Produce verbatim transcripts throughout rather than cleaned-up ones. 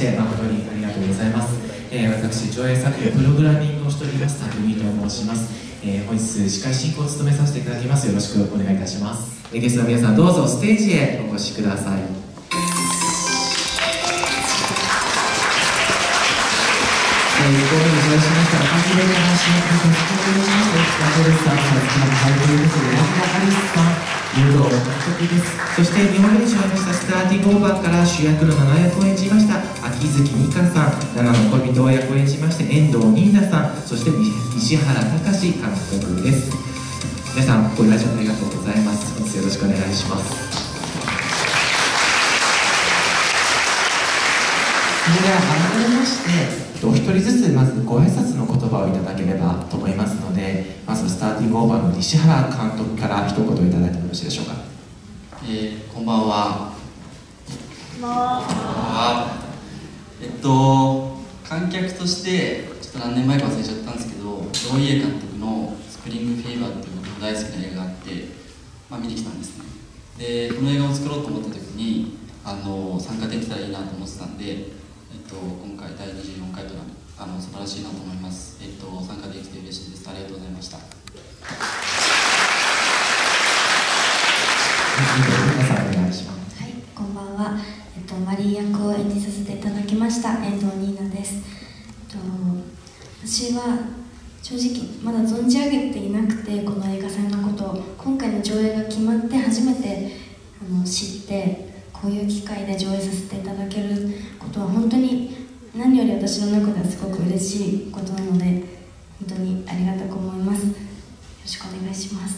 して誠にありがとうございます。えー、私、上映作品プログラミングをしております匠と申します。えー、本日司会進行を務めさせていただきます。よろしくお願いいたします。えー、ゲストの皆さん、どうぞステージへお越しください。ごめん上映しました赤ひれから主役としておりますラトルさん、さつきの会長です山田アリスさん、誘導獲得です。そしてにほんめに上映したスターティングオーバーから主役のナナ役を演じました秋月美香さん、ナナの恋人役を演じまして遠藤ニーナさん、そして石原隆監督です。皆さんご来場ありがとうございます。本日よろしくお願いします。それでは改めましてお一人ずつまずご挨拶の言葉をいただければと思いますので、まずスターティングオーバーの石原監督から一言いただいてもよろしいでしょうか。 えー、こんばんは。 こんばんは。 えっと観客としてちょっと何年前か忘れちゃったんですけど、大家監督の「スプリングフィーバー」っていう僕の大好きな映画があって、まあ、見に来たんですね。でこの映画を作ろうと思った時にあの参加できたらいいなと思ってたんで、えっと、今回だいにじゅうよんかいとなるあの素晴らしいなと思います。えっと、参加できて嬉しいです。ありがとうございました。 皆さんお願いします。 はい、こんばんは。えっと、マリー役を演じさせていただきました遠藤ニーナです。えっと、私は正直まだ存じ上げていなくて、この映画祭のことを今回の上映が決まって初めてあの知って、こういう機会で上映させていただけることは本当に何より私の中ではすごく嬉しいことなので、本当にありがたく思います。よろしくお願いします。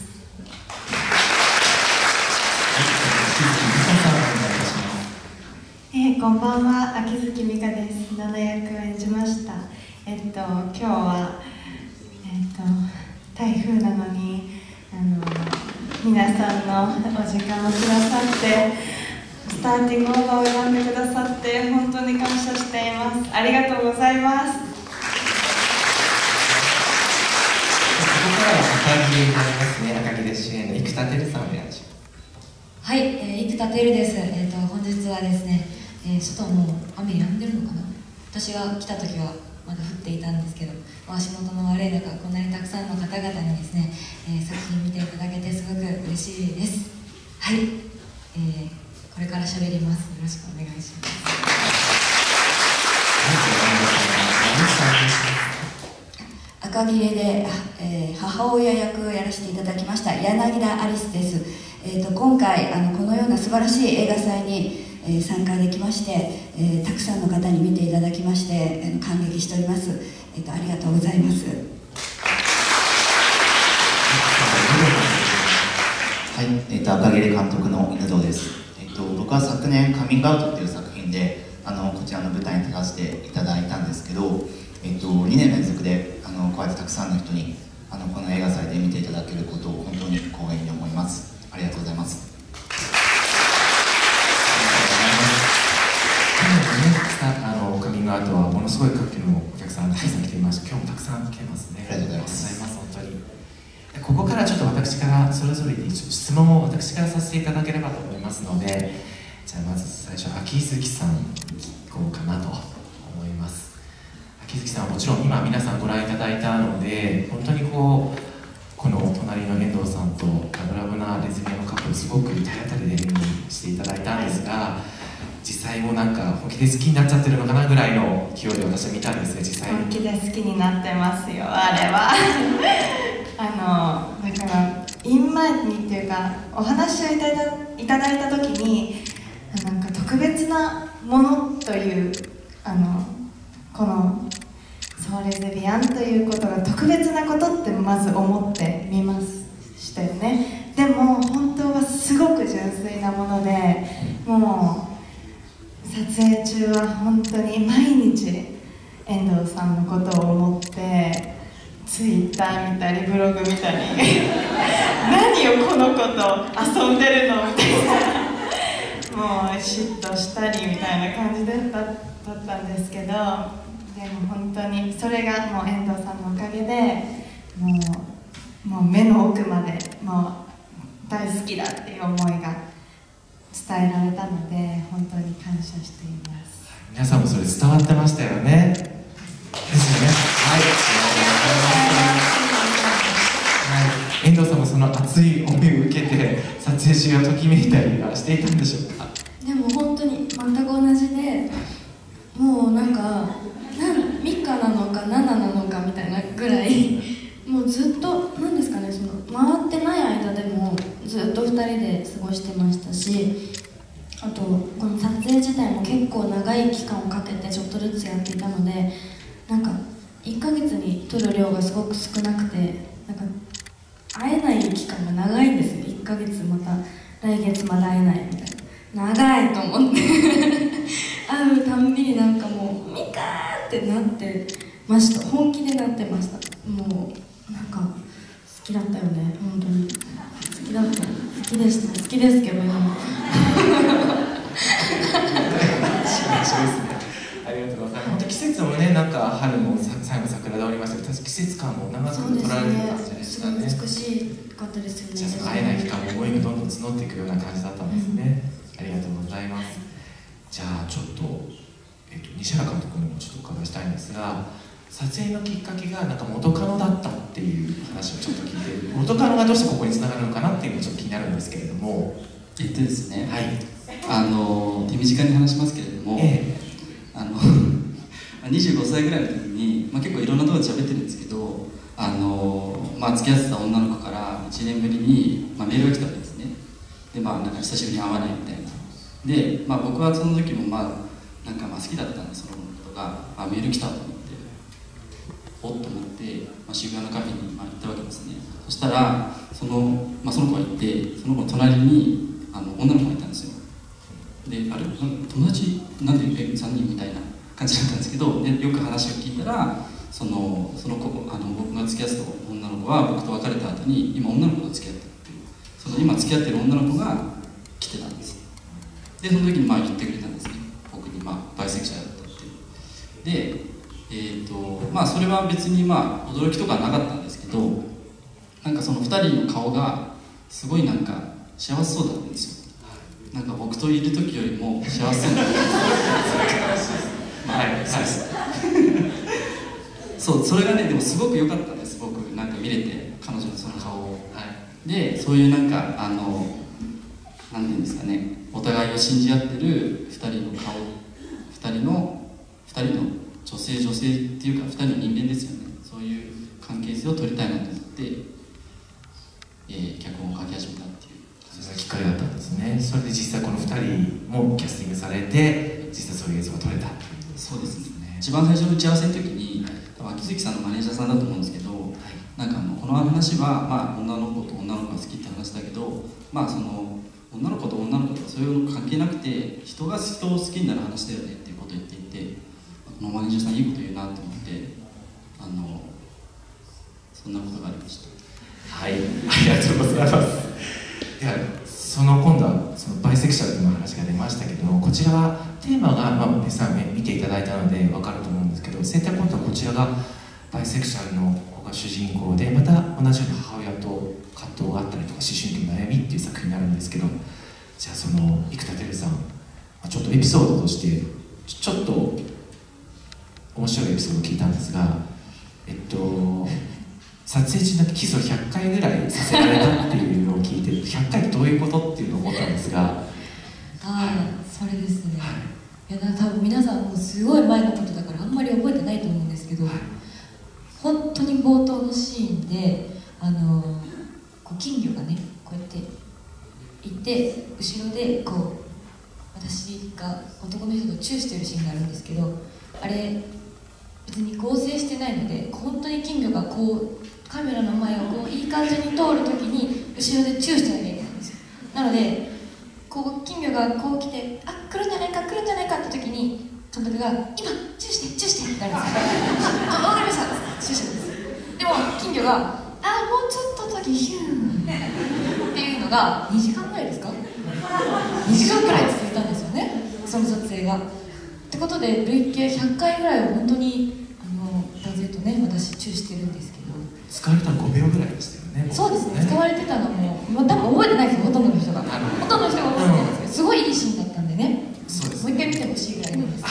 えー、こんばんは、秋月美香です。ナナ役を演じました。えっと今日はえっと台風なのにあの皆さんのお時間をくださって。スターティングオーバーを選んでくださって本当に感謝しています。ありがとうございます。ここからは赤木になりますね。赤木で主演の生田輝さんお願いします。 はい、えー、生田輝です。えっと本日はですね、えー、外も雨止んでるのかな。私が来た時はまだ降っていたんですけど、足元の悪い中こんなにたくさんの方々にですね、えー、作品見ていただけてすごく嬉しいです。はい、えーこれから喋ります。よろしくお願いします。 赤切れで、えー、母親役をやらせていただきました柳田アリスです。えー、と今回あのこのような素晴らしい映画祭に、えー、参加できまして、えー、たくさんの方に見ていただきまして、えー、感激しております。えー、とありがとうございます。 はい、えー、と赤切監督の犬堂です。僕は昨年「カミングアウト」っていう作品であのこちらの舞台に立たせていただいたんですけど、えっと、にねん連続であのこうやってたくさんの人にあのこの映画祭で見ていただけることを本当に光栄に思います。ありがとうございます。 あのカミングアウトはものすごい活気のお客さんがたくさん来ています。今日もたくさん来てますね。 ありがとうございます。 本当にここからちょっと私からそれぞれに質問を私からさせていただければと思いますので、じゃあまず最初秋月さんに聞こうかなと思います。秋月さんはもちろん今皆さんご覧いただいたので、本当にこうこの隣の遠藤さんとラブラブなレズビアンのカップルすごく体当たりで演技していただいたんですが、実際もなんか本気で好きになっちゃってるのかなぐらいの勢いで私は見たんですね。実際本気で好きになってますよ、あれはあのだからイン前にっていうかお話をいただいただいた時になんか特別なものというあのこのそうレズビアンということが特別なことってまず思ってみましたよね。でも本当はすごく純粋なもので、もう撮影中は本当に毎日遠藤さんのことを思ってツイッター見たりブログ見たり何よこの子と遊んでるのみたいなもう嫉妬したりみたいな感じだっただったんですけど、でも本当にそれがもう遠藤さんのおかげでもう、もう目の奥までもう大好きだっていう思いが伝えられたので本当に感謝しています。 皆さんもそれ伝わってましたよね。ですよね。はい、はい、遠藤さんもその熱い思いを受けて撮影中はときめいたりはしていたんでしょうか。 でも本当に全く同じで、もうなんかなんミカなのかナナなのかみたいなぐらい、もうずっと何ですかね、その回ってない間でもずっとふたりで過ごしてましたし、あとこの撮影自体も結構長い期間をかけてちょっとずつやっていたので、なんかいっかげつに撮る量がすごく少なくて、なんか会えない期間が長いんですよ。いっかげつまた来月まで会えないみたいな、長いと思って会うたんびになんかもうミカーってなってました。本気でなってました。もうなんか好きだったよね、本当に好きだった、好きでした、好きですけど今もありがとうございます。本当季節もね、なんか春も最後桜でおりましたけど、季節感も長く取られてたんじゃないですかね。 すごい美しかったですよね。 じゃあその会えない期間も思いがどんどん募っていくような感じだったんですね、うん、ありがとうございます。じゃあちょっと、えっと、西原監督にもちょっとお伺いしたいんですが、撮影のきっかけがなんか元カノだったっていう話をちょっと聞いて、元カノがどうしてここにつながるのかなっていうのがちょっと気になるんですけれども。 えっとですね、 はい、 あの手短に話しますけれども、ええ、あのにじゅうごさいぐらいの時に、まあ、結構いろんなところで喋ってるんですけど、あの、まあ、付き合ってた女の子からいちねんぶりに、まあ、メールが来たわけですね。で、まあ、なんか久しぶりに会わないみたいな。で、まあ、僕はその時もまあなんかまあ好きだったんで、そのことが、あ、メール来たと思って、おっと思って、まあ、渋谷のカフェにまあ行ったわけですね。そしたらその、まあ、その子がいて、その子の隣にあの女の子がいたんですよ。で、あれ友達なんでえさんにんみたいな感じだったんですけど、でよく話を聞いたら、そのその子あの僕が付き合ってた女の子は僕と別れた後に今女の子と付き合ってるっていう、その今付き合ってる女の子が来てたんです。でその時にまあ言ってくれたんですね、僕にまあバイセクシャルだったっていう。で、えーとまあ、それは別にまあ驚きとかはなかったんですけど、なんかそのふたりの顔がすごいなんか幸せそうだったんですよ。なんか僕といる時よりも幸せそうだったんですよ。まあ、はい、はい、そう、それがね、でもすごく良かったんです、僕なんか見れて、彼女のその顔を。はい、で、そういうなんかあのなんていうんですかね、お互いを信じ合ってるふたりの顔、ふたりのふたりの女性女性っていうかふたりの人間ですよね。そういう関係性を取りたいなと思って、えー、脚本を書き始めたっていう。 それがきっかけだったんですね。それで実際このふたりもキャスティングされて、実際そういう映像が撮れた。 そうですね。一番最初の打ち合わせの時に、秋月さんのマネージャーさんだと思うんですけど、はい、なんかあのこの話は、まあ、女の子と女の子が好きって話だけど、まあその女の子と女の子とかそういうの関係なくて、人が人を好きになる話だよねっていうことを言っていて、このマネージャーさんいいこと言うなと思って、あのそんなことがありました。 はい、ありがとうございます。ではその今度はそのバイセクシャルという話が出ましたけども、こちらはテーマが、まあ、皆さん、ね、見ていただいたので分かると思うんですけど、センターポイントはこちらがバイセクシャルの子が主人公で、また同じように母親と葛藤があったりとか思春期の悩みっていう作品になるんですけど、じゃあその生田輝さん、ちょっとエピソードとしてちょっと面白いエピソードを聞いたんですが、えっと撮影中にキスをひゃっかいぐらいさせられたっていうのを聞いて、ひゃっかいってどういうことっていうのを思ったんですが。 ああ、はい、それですね、はい、いや多分皆さんもすごい前のことだからあんまり覚えてないと思うんですけど、はい、本当に冒頭のシーンであのこう金魚がねこうやっていて、後ろでこう私が男の人とチューしてるシーンがあるんですけど、あれ別に合成してないので、本当に金魚がこうカメラの前をこういい感じに通るときに後ろでチューしてあげるんですよ。なのでこう金魚がこう来て、あ、来るんじゃないか来るんじゃないかって時に監督が今チューしてチューしてってなるんですよ。あ、わかりましたチューしてるんです。でも金魚があ、もうちょっと時ヒューンっていうのがにじかんぐらいですかにじかんぐらい続いたんですよね、その撮影が。ってことで累計ひゃっかいぐらいを本当にあの男性とね私チューしてるんですけど、 使われたのごびょうぐらいでしたよね。 そうですね、使われてたのも、まあ、多分覚えてないですよ、ほとんどの人がほとんどの人が覚えてないんですけど、すごいいいシーンだったんでね。 そうですもう一回見てほしいぐらいなんです。はい、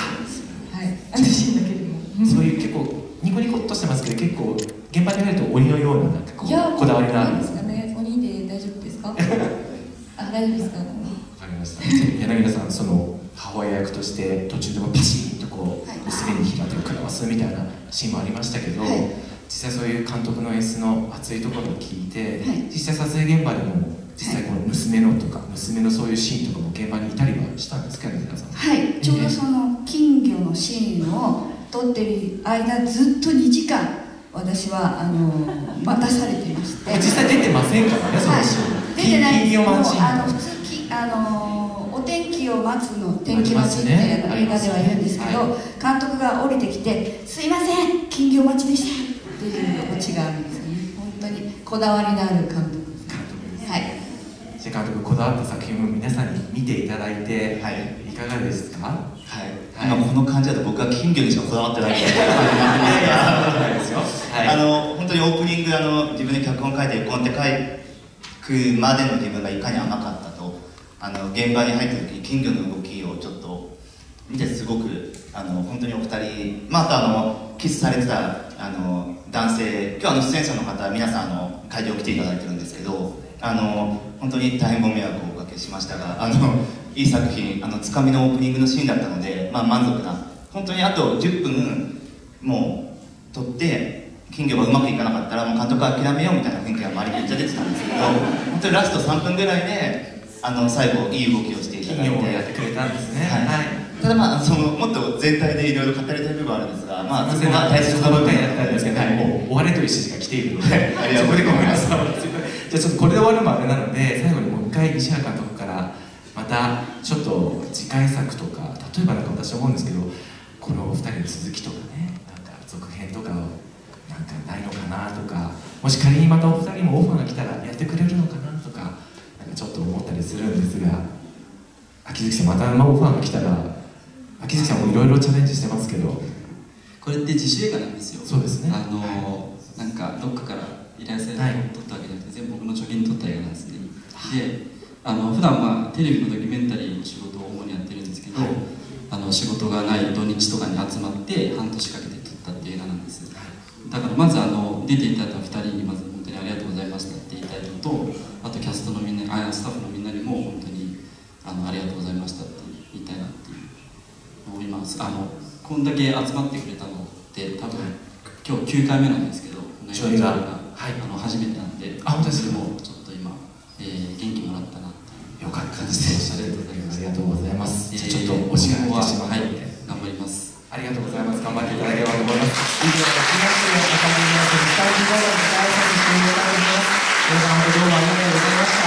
安心だけでも。 そういう結構ニコニコっとしてますけど、結構現場に入ると鬼のようななんかこういやこだわりがあるんでなんですすかね。鬼で大丈夫ですか？あ、大丈夫ですか？ わかりました。柳田さん、その母親役として途中でもパシンとこう、 はい娘に平手を食らわすみたいなシーンもありましたけど、 はい実際そういう監督の演出の熱いところを聞いて、 はい実際撮影現場でも実際この娘のとか、娘のそういうシーンとかも現場にいたりはしたんですかね、皆さん。 はい、ちょうどその金魚のシーンを撮ってる間、ずっとにじかん私はあの待たされていまして実際出てませんからね、そのシーン。 出てないんですけど、 金魚マンシーンあの普通きあのお天気を待つの天気待ちって映画では言うんですけど、 はい監督が降りてきて「すいません金魚待ちでした」っていうオチがあるんですね。本当にこだわりのある監督です。 監督です。 はい、 じゃあ監督、こだわった作品を皆さんに見ていただいて、 はいいかがですか？ はい、今この感じだと僕は金魚にしかこだわってないんでいやいや、そうなんですよ。はい。 あの本当にオープニングあの自分で脚本書いてコンテ書くまでの自分がいかに甘かったと、あの現場に入った時に金魚の動きをちょっと見てすごくあの本当にお二人、まあ、あとあのキスされてたあの男性、今日あの出演者の方皆さんあの会場来ていただいてるんですけど、あの本当に大変ご迷惑をおかけしましたが、あのいい作品、あのつかみのオープニングのシーンだったので、まあ、満足な、本当にあとじゅっぷんもう撮って金魚がうまくいかなかったらもう監督は諦めようみたいな雰囲気が周りにめっちゃ出てたんですけど、本当にラストさんぷんぐらいであの最後いい動きをしていただいて、 金魚をやってくれたんですね。 はいはい。 ただまあそのもっと全体でいろいろ語りたい部分はあるんですが、まあそこが大切な部分ばっかりやったんですけど、 はいもう終われという指示が来ているので、 ありがとそうこでごめんなございますさい。じゃあちょっとこれで終わるまでなので、最後にもう一回西原監督からまたちょっと次回作とか、例えばなんか私思うんですけど、このお二人の続きとかね、なんか続編とかをなんかないのかなとか、もし仮にまたお二人もオファーが来たらやってくれるのかなとか、なんかちょっと思ったりするんですが、秋月さんまたオファーが来たら、秋月さんもいろいろチャレンジしてますけど。 これって自主映画なんですよ。 そうですね。 あのなんかどっかから依頼されて撮ったわけじゃなくて、全部僕の貯金で撮った映画なんですね。で、あの普段はテレビのドキュメンタリーの仕事を主にやってるんですけど、 はい、 あの仕事がない土日とかに集まって半年かけて撮ったっていう映画なんです。だからまずあの出ていただいたふたりにまず本当にありがとうございましたって言いたいのと、あとキャストのみんな、あスタッフのみんなにも本当にあのありがとうございましたって言いたいなっていう思います。あのこんだけ集まってくれたのって多分今日きゅうかいめなんですけど、この映画が、はい、あの初めてなんで、 あ本当ですか。 もちょっと今、えー、元気もらったなっていうよかったです。 ありがとうございます。 ありがとうございます。 えー、 ちょっとお時間が来てしまったので、 はい、頑張ります。 ありがとうございます。頑張っていただければと思います。以上、東の高森の絶対にございます。終了となります。皆さん、本当どうもありがとうございました。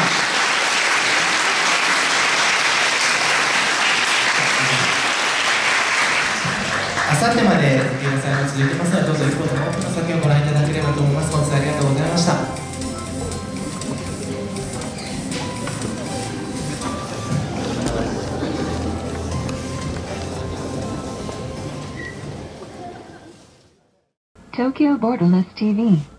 あさってまで映画祭も続いてますので、どうぞ一方で多くの作品をご覧いただければと思います。本日はありがとうございました。 Tokyo Borderless ティーブイ